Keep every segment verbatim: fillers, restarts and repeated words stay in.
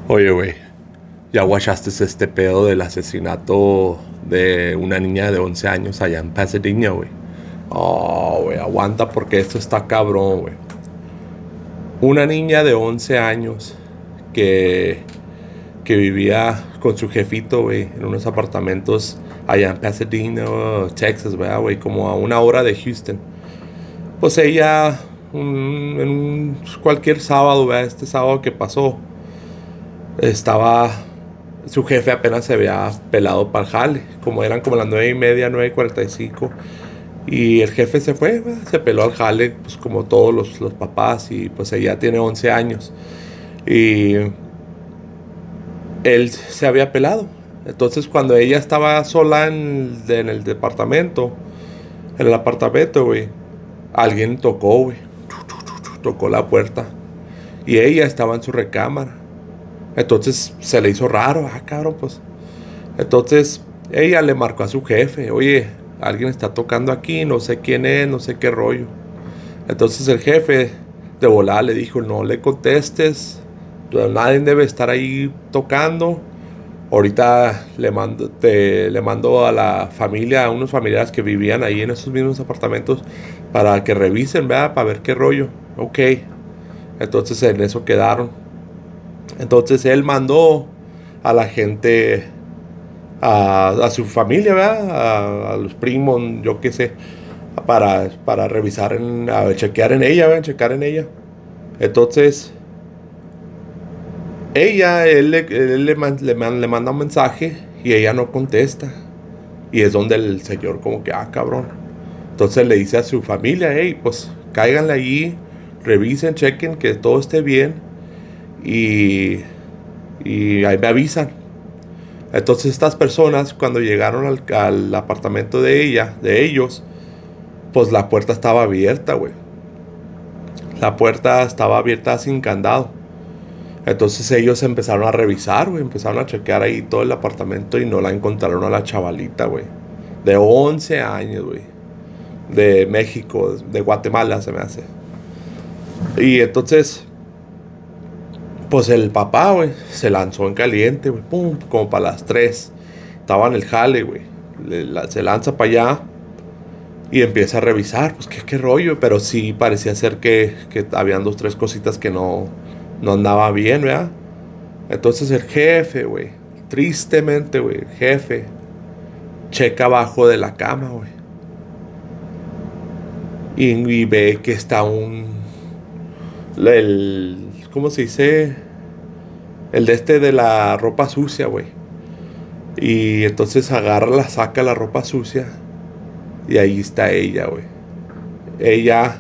Oye, güey, ¿ya guachaste este pedo del asesinato de una niña de once años allá en Pasadena, güey? Oh, güey, aguanta porque esto está cabrón, güey. Una niña de once años que, que vivía con su jefito, güey, en unos apartamentos allá en Pasadena, Texas, güey, como a una hora de Houston. Pues ella, un- en un, cualquier sábado, güey, este sábado que pasó, estaba, su jefe apenas se había pelado para el jale, como eran como las nueve y media, nueve y cuarenta y cinco, y el jefe se fue, ¿verdad? Se peló al jale, pues como todos los, los papás, y pues ella tiene once años, y él se había pelado. Entonces cuando ella estaba sola en, en el departamento, en el apartamento, güey, alguien tocó, güey, tocó la puerta, y ella estaba en su recámara. Entonces se le hizo raro, ah, cabrón, pues. Entonces ella le marcó a su jefe, oye, alguien está tocando aquí, no sé quién es, no sé qué rollo. Entonces el jefe de volada le dijo, no le contestes, nadie debe estar ahí tocando. Ahorita le mando, te, le mando a la familia, a unos familiares que vivían ahí en esos mismos apartamentos para que revisen, ¿verdad? Para ver qué rollo. Ok. Entonces en eso quedaron. Entonces él mandó a la gente, a, a su familia, ¿verdad? A, a los primos, yo qué sé, para, para revisar, en, a chequear en ella, ¿verdad? Checar en ella. Entonces, ella, él, le, él le, man- le man- le manda un mensaje y ella no contesta. Y es donde el señor como que, ah, cabrón. Entonces le dice a su familia, hey, pues cáiganle allí, revisen, chequen que todo esté bien y, y ahí me avisan. Entonces estas personas cuando llegaron al, al apartamento de ella, de ellos, pues la puerta estaba abierta, güey. La puerta estaba abierta sin candado. Entonces ellos empezaron a revisar, güey. Empezaron a chequear ahí todo el apartamento y no la encontraron a la chavalita, güey. De once años, güey. De México, de Guatemala se me hace. Y entonces, pues el papá, güey, se lanzó en caliente, güey. Pum, como para las tres. Estaba en el jale, güey. Le- la- se lanza para allá y empieza a revisar, pues qué, qué rollo, pero sí parecía ser que, que habían dos, tres cositas que no, no andaba bien, ¿verdad? Entonces el jefe, güey, tristemente, güey, el jefe, checa abajo de la cama, güey, y, y ve que está un, el, ¿cómo se dice? El de este de la ropa sucia, güey. Y entonces agarra, la saca la ropa sucia y ahí está ella, güey. Ella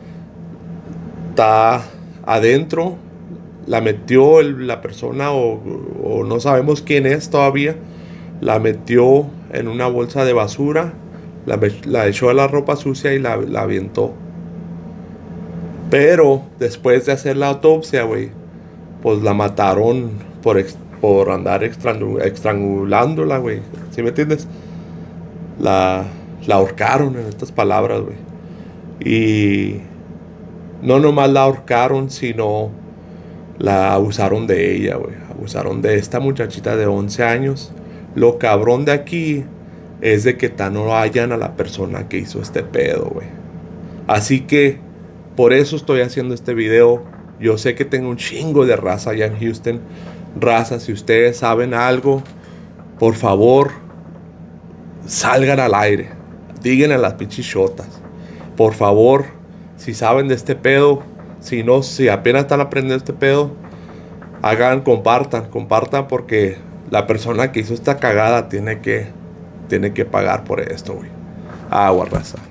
está adentro, la metió el- la persona o, o no sabemos quién es todavía, la metió en una bolsa de basura, la, me- la echó a la ropa sucia y la, la avientó. Pero después de hacer la autopsia, güey, pues la mataron por, ex- por andar extrangu- estrangulándola, güey. ¿Sí me entiendes? La, la ahorcaron, en estas palabras, güey. Y no nomás la ahorcaron, sino la abusaron de ella, güey. Abusaron de esta muchachita de once años. Lo cabrón de aquí es de que tan no hallan a la persona que hizo este pedo, güey. Así que por eso estoy haciendo este video. Yo sé que tengo un chingo de raza allá en Houston. Raza, si ustedes saben algo, por favor, salgan al aire. Digan a las pinches shotas. Por favor, si saben de este pedo, si no, si apenas están aprendiendo este pedo, hagan, compartan, compartan porque la persona que hizo esta cagada tiene que, tiene que pagar por esto, güey. Agua, raza.